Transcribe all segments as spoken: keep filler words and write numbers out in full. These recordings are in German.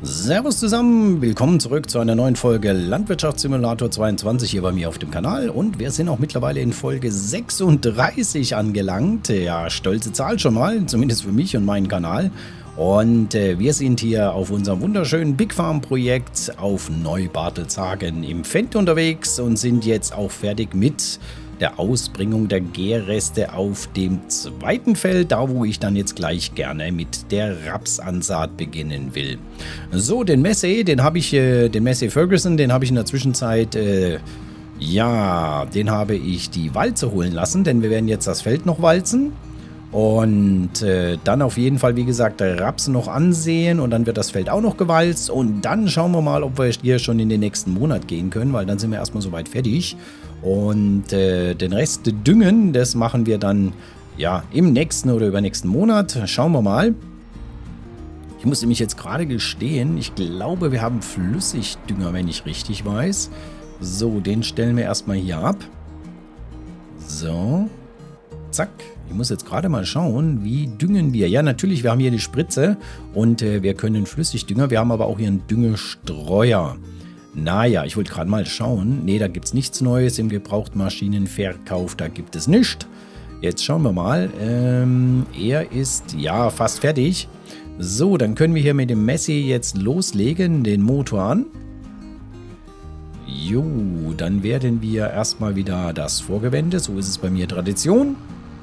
Servus zusammen, willkommen zurück zu einer neuen Folge Landwirtschaftssimulator zweiundzwanzig hier bei mir auf dem Kanal und wir sind auch mittlerweile in Folge sechsunddreißig angelangt. Ja, stolze Zahl schon mal, zumindest für mich und meinen Kanal. Und äh, wir sind hier auf unserem wunderschönen Big Farm Projekt auf Neubartelshagen im Fendt unterwegs und sind jetzt auch fertig mit der Ausbringung der Gärreste auf dem zweiten Feld, da wo ich dann jetzt gleich gerne mit der Rapsansaat beginnen will. So, den Massey, den habe ich, äh, den Massey Ferguson, den habe ich in der Zwischenzeit, äh, ja, den habe ich die Walze holen lassen, denn wir werden jetzt das Feld noch walzen. Und äh, dann auf jeden Fall, wie gesagt, der Rapsen noch ansehen und dann wird das Feld auch noch gewalzt. Und dann schauen wir mal, ob wir hier schon in den nächsten Monat gehen können, weil dann sind wir erstmal soweit fertig. Und äh, den Rest düngen, das machen wir dann ja im nächsten oder übernächsten Monat. Schauen wir mal. Ich muss nämlich jetzt gerade gestehen, ich glaube, wir haben Flüssigdünger, wenn ich richtig weiß. So, den stellen wir erstmal hier ab. So, zack. Ich muss jetzt gerade mal schauen, wie düngen wir. Ja, natürlich, wir haben hier die Spritze und äh, wir können Flüssigdünger. Wir haben aber auch hier einen Düngestreuer. Naja, ich wollte gerade mal schauen. Ne, da gibt es nichts Neues im Gebrauchtmaschinenverkauf. Da gibt es nichts. Jetzt schauen wir mal. Ähm, er ist, ja, fast fertig. So, dann können wir hier mit dem Massey jetzt loslegen, den Motor an. Jo, dann werden wir erstmal wieder das Vorgewende. So ist es bei mir Tradition.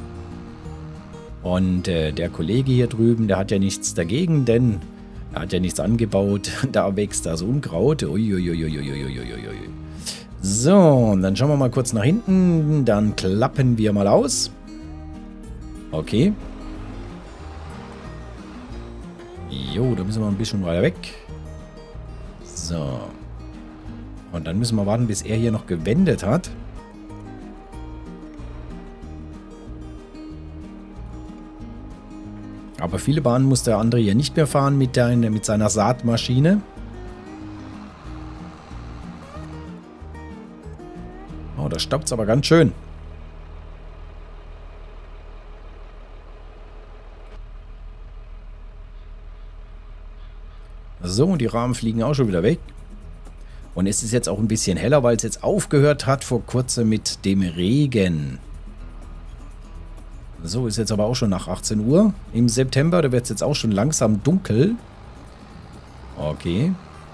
Und äh, der Kollege hier drüben, der hat ja nichts dagegen, denn er hat ja nichts angebaut. Da wächst das Unkraut. Uiuiuiuiuiuiui. So, und dann schauen wir mal kurz nach hinten. Dann klappen wir mal aus. Okay. Jo, da müssen wir ein bisschen weiter weg. So. Und dann müssen wir warten, bis er hier noch gewendet hat. Aber viele Bahnen muss der andere hier nicht mehr fahren mit, der, mit seiner Saatmaschine. Oh, da staubt es aber ganz schön. So, die Rahmen fliegen auch schon wieder weg. Und es ist jetzt auch ein bisschen heller, weil es jetzt aufgehört hat vor kurzem mit dem Regen. So, ist jetzt aber auch schon nach achtzehn Uhr im September. Da wird es jetzt auch schon langsam dunkel. Okay.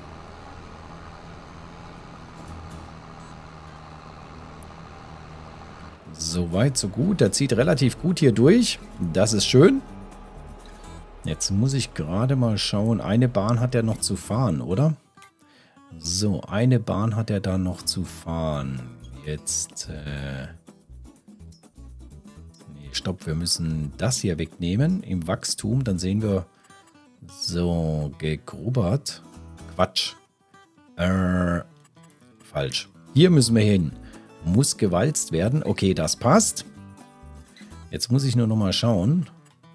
Soweit, so gut. Der zieht relativ gut hier durch. Das ist schön. Jetzt muss ich gerade mal schauen. Eine Bahn hat er noch zu fahren, oder? So, eine Bahn hat er da noch zu fahren. Jetzt, äh... Stopp, wir müssen das hier wegnehmen im Wachstum. Dann sehen wir so gegrubbert. Quatsch. Äh, falsch. Hier müssen wir hin. Muss gewalzt werden. Okay, das passt. Jetzt muss ich nur noch mal schauen.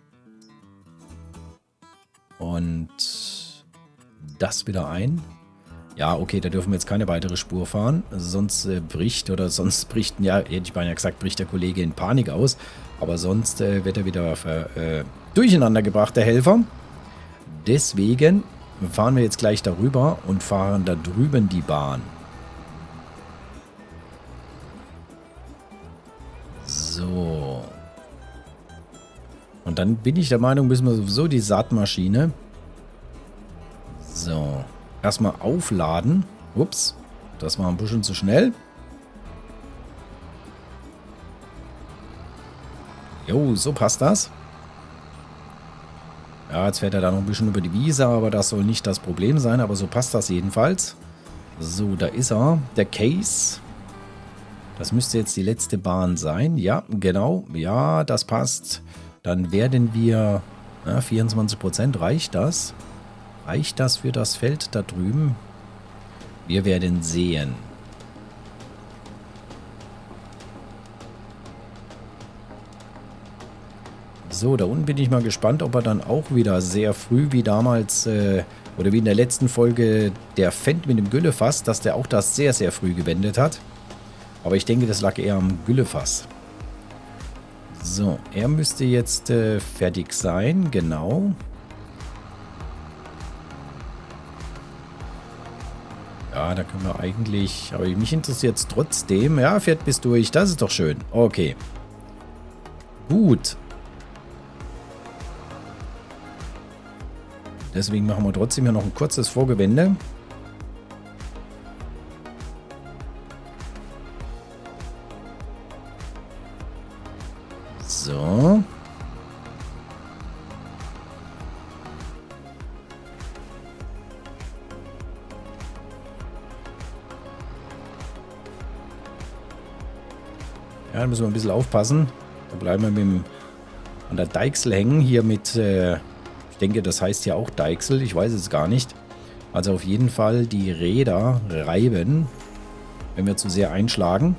Und das wieder ein. Ja, okay, da dürfen wir jetzt keine weitere Spur fahren. Sonst äh, bricht oder sonst bricht, ja, hätte ich beinahe gesagt, bricht der Kollege in Panik aus. Aber sonst äh, wird er wieder äh, durcheinander gebracht, der Helfer. Deswegen fahren wir jetzt gleich darüber und fahren da drüben die Bahn. So. Und dann bin ich der Meinung, müssen wir sowieso die Saatmaschine. So. Erstmal aufladen. Ups. Das war ein bisschen zu schnell. Jo, so passt das. Ja, jetzt fährt er da noch ein bisschen über die Wiese, aber das soll nicht das Problem sein. Aber so passt das jedenfalls. So, da ist er. Der Case. Das müsste jetzt die letzte Bahn sein. Ja, genau. Ja, das passt. Dann werden wir... Ja, vierundzwanzig Prozent, reicht das? Reicht das für das Feld da drüben? Wir werden sehen. So, da unten bin ich mal gespannt, ob er dann auch wieder sehr früh wie damals äh, oder wie in der letzten Folge der Fendt mit dem Güllefass, dass der auch das sehr, sehr früh gewendet hat. Aber ich denke, das lag eher am Güllefass. So, er müsste jetzt äh, fertig sein, genau. Ja, da können wir eigentlich... Aber mich interessiert es trotzdem. Ja, fährt bis durch. Das ist doch schön. Okay. Gut. Deswegen machen wir trotzdem hier noch ein kurzes Vorgewende. So. Ja, da müssen wir ein bisschen aufpassen. Da bleiben wir mit dem, an der Deichsel hängen. Hier mit, äh, ich denke, das heißt ja auch Deichsel. Ich weiß es gar nicht. Also auf jeden Fall die Räder reiben, wenn wir zu sehr einschlagen.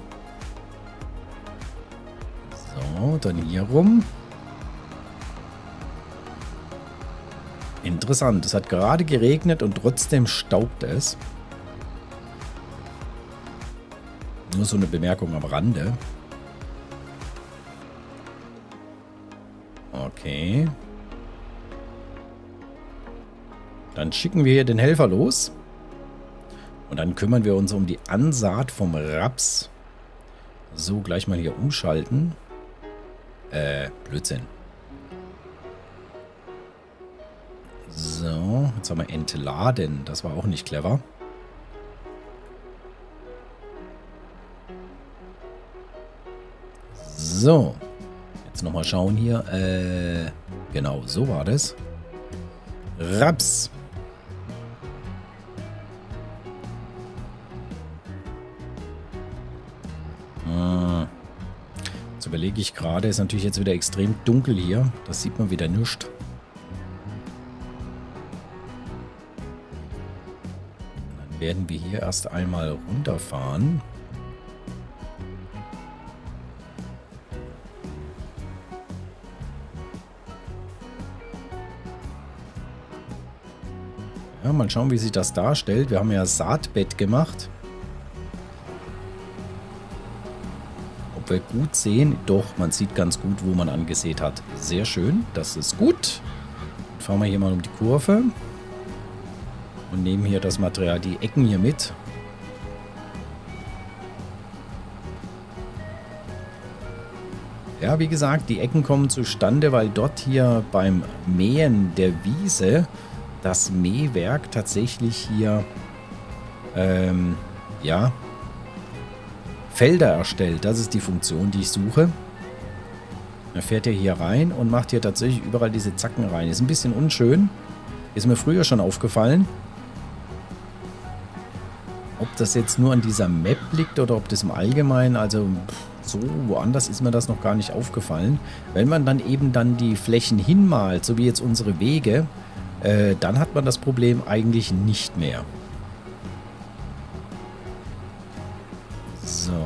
So, dann hier rum. Interessant. Es hat gerade geregnet und trotzdem staubt es. Nur so eine Bemerkung am Rande. Okay. Dann schicken wir hier den Helfer los. Und dann kümmern wir uns um die Ansaat vom Raps. So, gleich mal hier umschalten. Äh, Blödsinn. So, jetzt haben wir entladen. Das war auch nicht clever. So. Jetzt nochmal schauen hier. Äh, genau, so war das. Raps. Hm. Jetzt überlege ich gerade, ist natürlich jetzt wieder extrem dunkel hier. Das sieht man wieder nicht. Dann werden wir hier erst einmal runterfahren. Ja, mal schauen, wie sich das darstellt. Wir haben ja Saatbett gemacht. Ob wir gut sehen? Doch, man sieht ganz gut, wo man angesät hat. Sehr schön, das ist gut. Dann fahren wir hier mal um die Kurve. Und nehmen hier das Material, die Ecken hier mit. Ja, wie gesagt, die Ecken kommen zustande, weil dort hier beim Mähen der Wiese das Mähwerk tatsächlich hier ähm, ja, Felder erstellt. Das ist die Funktion, die ich suche. Er fährt ja hier rein und macht hier tatsächlich überall diese Zacken rein. Ist ein bisschen unschön. Ist mir früher schon aufgefallen. Ob das jetzt nur an dieser Map liegt oder ob das im Allgemeinen, also so woanders ist mir das noch gar nicht aufgefallen. Wenn man dann eben dann die Flächen hinmalt, so wie jetzt unsere Wege, Äh, dann hat man das Problem eigentlich nicht mehr. So.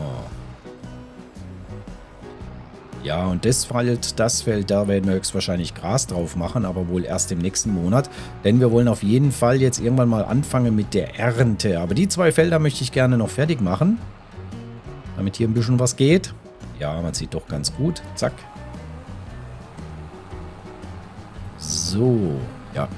Ja, und das Feld, das Feld, da werden wir höchstwahrscheinlich Gras drauf machen, aber wohl erst im nächsten Monat. Denn wir wollen auf jeden Fall jetzt irgendwann mal anfangen mit der Ernte. Aber die zwei Felder möchte ich gerne noch fertig machen, damit hier ein bisschen was geht. Ja, man sieht doch ganz gut. Zack. So, ja.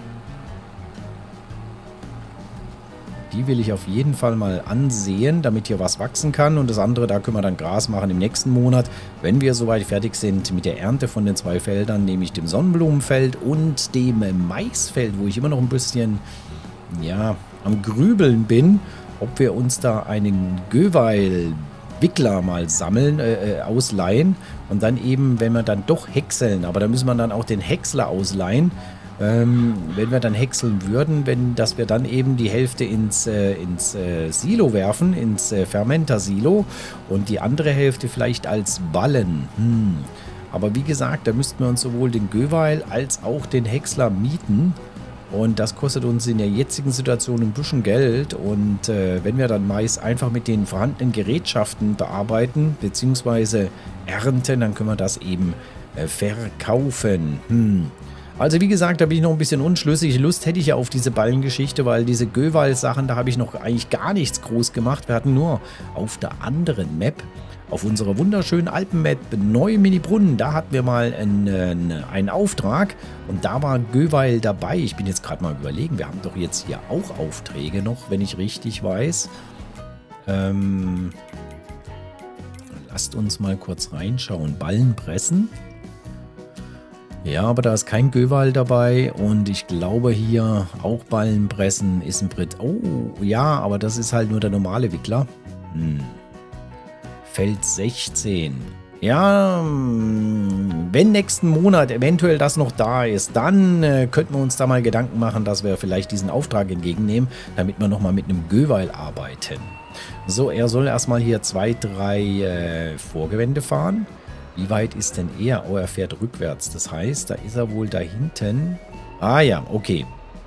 Die will ich auf jeden Fall mal ansehen, damit hier was wachsen kann. Und das andere, da können wir dann Gras machen im nächsten Monat, wenn wir soweit fertig sind mit der Ernte von den zwei Feldern, nämlich dem Sonnenblumenfeld und dem Maisfeld, wo ich immer noch ein bisschen, ja, am Grübeln bin, ob wir uns da einen Göweil-Wickler mal sammeln, äh, ausleihen und dann eben, wenn wir dann doch häckseln, aber da müssen wir dann auch den Häcksler ausleihen. Ähm, wenn wir dann häckseln würden, wenn, dass wir dann eben die Hälfte ins, äh, ins äh, Silo werfen, ins äh, Fermenter-Silo und die andere Hälfte vielleicht als Ballen. Hm. Aber wie gesagt, da müssten wir uns sowohl den Göweil als auch den Häcksler mieten und das kostet uns in der jetzigen Situation ein bisschen Geld und äh, wenn wir dann Mais einfach mit den vorhandenen Gerätschaften bearbeiten bzw. ernten, dann können wir das eben äh, verkaufen. Hm. Also wie gesagt, da bin ich noch ein bisschen unschlüssig. Lust hätte ich ja auf diese Ballengeschichte, weil diese Göweil-Sachen, da habe ich noch eigentlich gar nichts groß gemacht. Wir hatten nur auf der anderen Map auf unserer wunderschönen Alpenmap Neu-Mini-Brunnen. Da hatten wir mal einen, einen Auftrag und da war Göweil dabei. Ich bin jetzt gerade mal überlegen, wir haben doch jetzt hier auch Aufträge noch, wenn ich richtig weiß. Ähm, lasst uns mal kurz reinschauen. Ballen pressen. Ja, aber da ist kein Göweil dabei und ich glaube hier auch Ballen pressen ist ein Brit. Oh, ja, aber das ist halt nur der normale Wickler. Hm. Feld sechzehn. Ja, wenn nächsten Monat eventuell das noch da ist, dann äh, könnten wir uns da mal Gedanken machen, dass wir vielleicht diesen Auftrag entgegennehmen, damit wir nochmal mit einem Göweil arbeiten. So, er soll erstmal hier zwei, drei äh, Vorgewände fahren. Wie weit ist denn er? Oh, er fährt rückwärts. Das heißt, da ist er wohl da hinten. Ah ja, okay.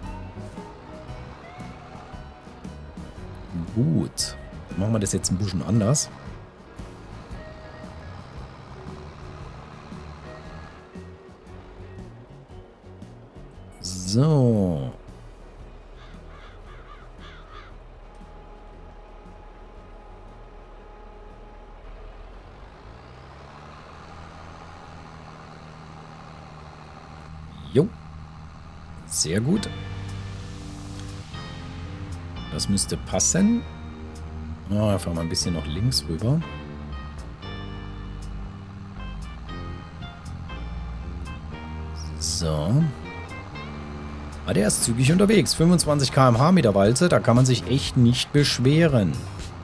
Gut. Dann machen wir das jetzt ein bisschen anders. So. Jo. Sehr gut. Das müsste passen. Oh, fahren wir ein bisschen noch links rüber. So. Ah, der ist zügig unterwegs. fünfundzwanzig Kilometer pro Stunde mit der Walze. Da kann man sich echt nicht beschweren.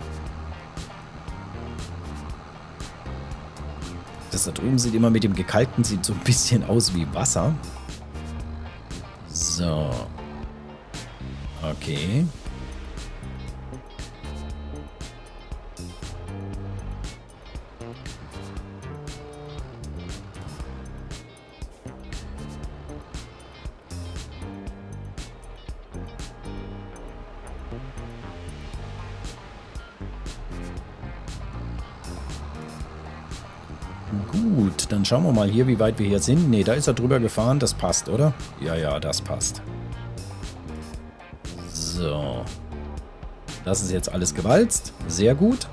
Das da drüben sieht immer mit dem Gekalkten sieht so ein bisschen aus wie Wasser. So. Okay. Gut, dann schauen wir mal hier, wie weit wir hier sind. Ne, da ist er drüber gefahren. Das passt, oder? Ja, ja, das passt. So. Das ist jetzt alles gewalzt. Sehr gut.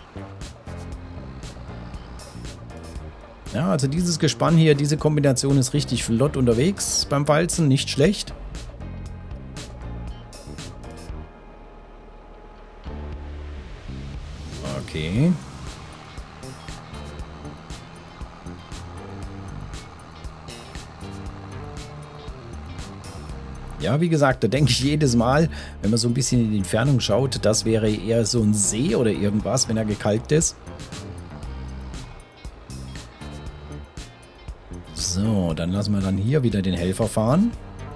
Ja, also dieses Gespann hier, diese Kombination ist richtig flott unterwegs beim Walzen. Nicht schlecht. Okay. Ja, wie gesagt, da denke ich jedes Mal, wenn man so ein bisschen in die Entfernung schaut, das wäre eher so ein See oder irgendwas, wenn er gekalkt ist. So, dann lassen wir dann hier wieder den Helfer fahren.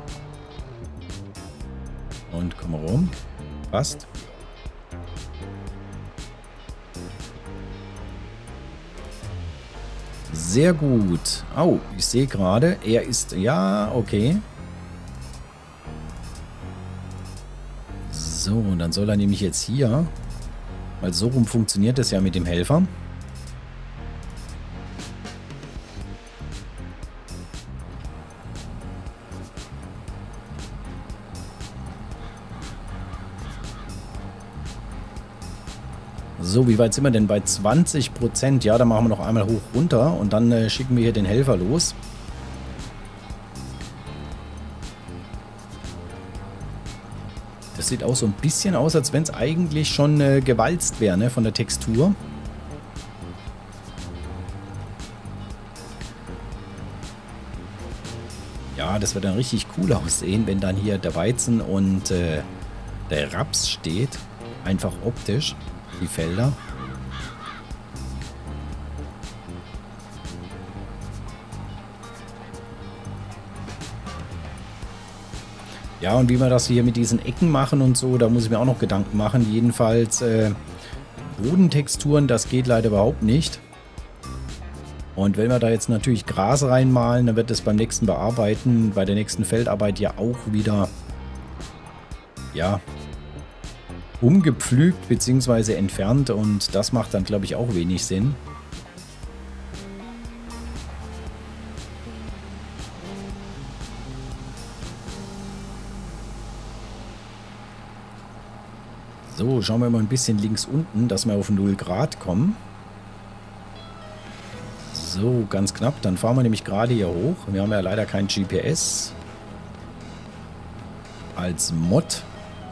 Und komm mal rum. Passt. Sehr gut. Oh, ich sehe gerade, er ist... Ja, okay. So, und dann soll er nämlich jetzt hier, weil so rum funktioniert das ja mit dem Helfer. So, wie weit sind wir denn? Bei zwanzig Prozent. Ja, dann machen wir noch einmal hoch runter und dann äh, schicken wir hier den Helfer los. Das sieht auch so ein bisschen aus, als wenn es eigentlich schon äh, gewalzt wäre, ne, von der Textur. Ja, das wird dann richtig cool aussehen, wenn dann hier der Weizen und äh, der Raps steht. Einfach optisch, die Felder. Ja, und wie wir das hier mit diesen Ecken machen und so, da muss ich mir auch noch Gedanken machen. Jedenfalls äh, Bodentexturen, das geht leider überhaupt nicht. Und wenn wir da jetzt natürlich Gras reinmalen, dann wird das beim nächsten Bearbeiten, bei der nächsten Feldarbeit ja auch wieder, ja, umgepflügt bzw. entfernt. Und das macht dann, glaube ich, auch wenig Sinn. So, schauen wir mal ein bisschen links unten, dass wir auf null Grad kommen. So, ganz knapp. Dann fahren wir nämlich gerade hier hoch. Wir haben ja leider kein G P S als Mod.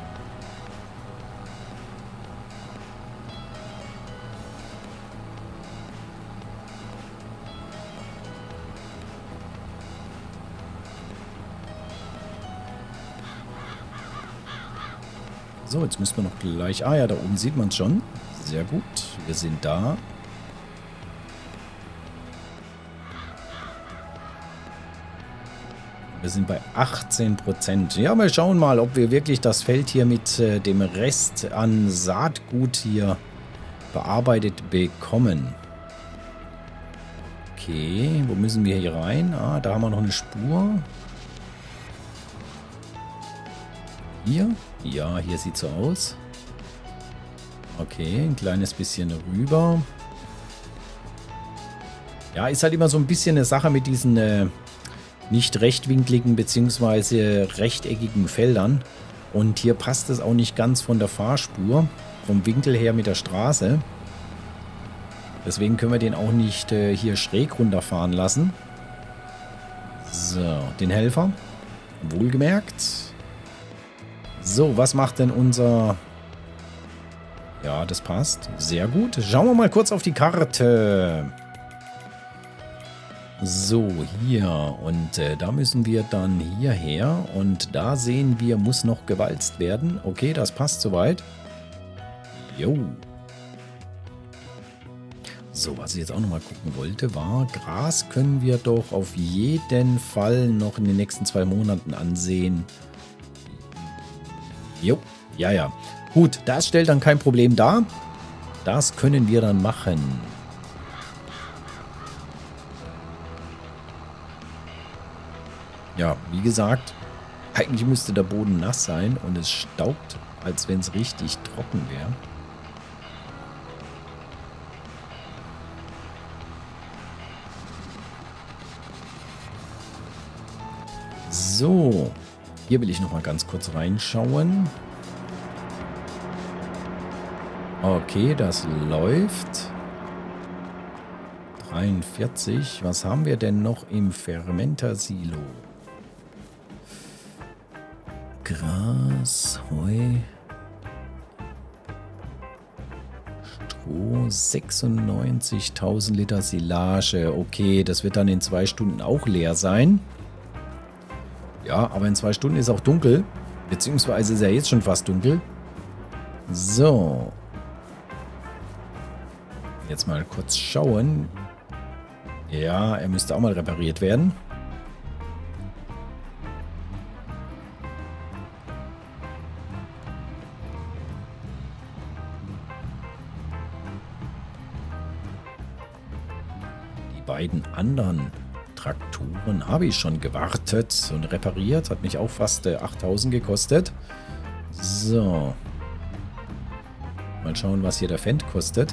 So, jetzt müssen wir noch gleich... Ah ja, da oben sieht man es schon. Sehr gut. Wir sind da. Wir sind bei achtzehn Prozent. Ja, wir schauen mal, ob wir wirklich das Feld hier mit äh, dem Rest an Saatgut hier bearbeitet bekommen. Okay, wo müssen wir hier rein? Ah, da haben wir noch eine Spur. Hier? Ja, hier sieht es so aus. Okay, ein kleines bisschen rüber. Ja, ist halt immer so ein bisschen eine Sache mit diesen äh, nicht rechtwinkligen bzw. rechteckigen Feldern. Und hier passt es auch nicht ganz von der Fahrspur, vom Winkel her mit der Straße. Deswegen können wir den auch nicht äh, hier schräg runterfahren lassen. So, den Helfer. Wohlgemerkt. So, was macht denn unser... Ja, das passt. Sehr gut. Schauen wir mal kurz auf die Karte. So, hier. Und äh, da müssen wir dann hierher. Und da sehen wir, muss noch gewalzt werden. Okay, das passt soweit. Jo. So, was ich jetzt auch nochmal gucken wollte, war, Gras können wir doch auf jeden Fall noch in den nächsten zwei Monaten ansehen. Jo, ja, ja. Gut, das stellt dann kein Problem dar. Das können wir dann machen. Ja, wie gesagt, eigentlich müsste der Boden nass sein und es staubt, als wenn es richtig trocken wäre. So, hier will ich noch mal ganz kurz reinschauen. Okay, das läuft. dreiundvierzig. Was haben wir denn noch im Fermenter-Silo? Gras, Heu, Stroh, sechsundneunzigtausend Liter Silage. Okay, das wird dann in zwei Stunden auch leer sein. Ja, aber in zwei Stunden ist auch dunkel. Beziehungsweise ist ja jetzt schon fast dunkel. So. Jetzt mal kurz schauen. Ja, er müsste auch mal repariert werden. Die beiden anderen Traktoren habe ich schon gewartet und repariert. Hat mich auch fast äh, achttausend gekostet. So. Mal schauen, was hier der Fendt kostet.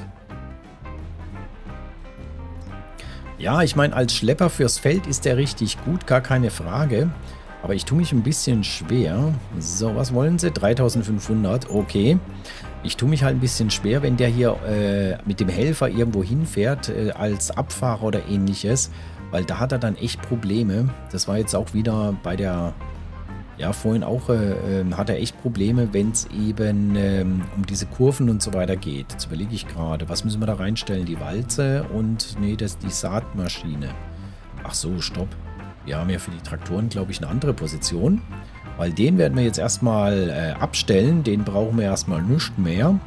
Ja, ich meine, als Schlepper fürs Feld ist der richtig gut, gar keine Frage. Aber ich tue mich ein bisschen schwer. So, was wollen sie? dreitausendfünfhundert, okay. Ich tue mich halt ein bisschen schwer, wenn der hier äh, mit dem Helfer irgendwo hinfährt, äh, als Abfahrer oder ähnliches. Weil da hat er dann echt Probleme. Das war jetzt auch wieder bei der... Ja, vorhin auch äh, äh, hat er echt Probleme, wenn es eben ähm, um diese Kurven und so weiter geht. Jetzt überlege ich gerade, was müssen wir da reinstellen? Die Walze und, nee, das ist die Saatmaschine. Ach so, stopp. Wir haben ja für die Traktoren, glaube ich, eine andere Position. Weil den werden wir jetzt erstmal äh, abstellen. Den brauchen wir erstmal nicht mehr.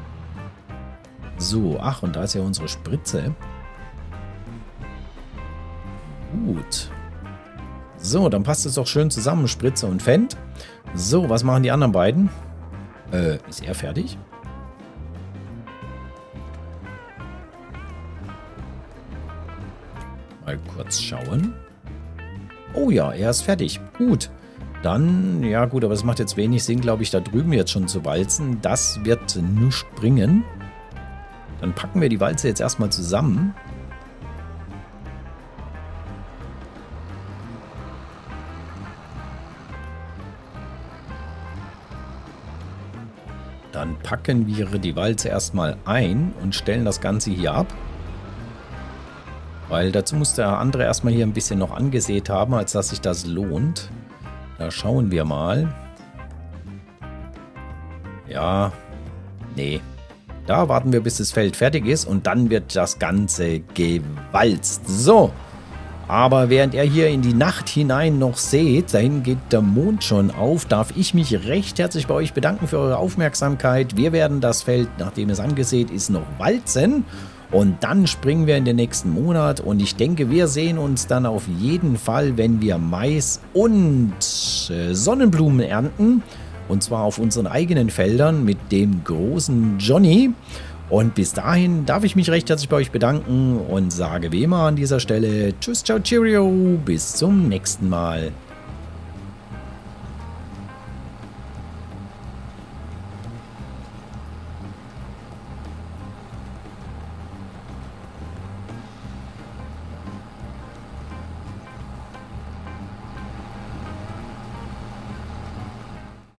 So, ach, und da ist ja unsere Spritze. Gut. So, dann passt es doch schön zusammen, Spritze und Fendt. So, was machen die anderen beiden? Äh, ist er fertig? Mal kurz schauen. Oh ja, er ist fertig. Gut. Dann, ja gut, aber es macht jetzt wenig Sinn, glaube ich, da drüben jetzt schon zu walzen. Das wird nichts bringen. Dann packen wir die Walze jetzt erstmal zusammen. Dann packen wir die Walze erstmal ein und stellen das Ganze hier ab. Weil dazu muss der andere erstmal hier ein bisschen noch angesät haben, als dass sich das lohnt. Da schauen wir mal. Ja, nee. Da warten wir, bis das Feld fertig ist und dann wird das Ganze gewalzt. So, aber während ihr hier in die Nacht hinein noch seht, dahin geht der Mond schon auf, darf ich mich recht herzlich bei euch bedanken für eure Aufmerksamkeit. Wir werden das Feld, nachdem es angesät ist, noch walzen und dann springen wir in den nächsten Monat und ich denke, wir sehen uns dann auf jeden Fall, wenn wir Mais und Sonnenblumen ernten. Und zwar auf unseren eigenen Feldern mit dem großen Johnny. Und bis dahin darf ich mich recht herzlich bei euch bedanken und sage wie immer an dieser Stelle Tschüss, ciao, cheerio, bis zum nächsten Mal.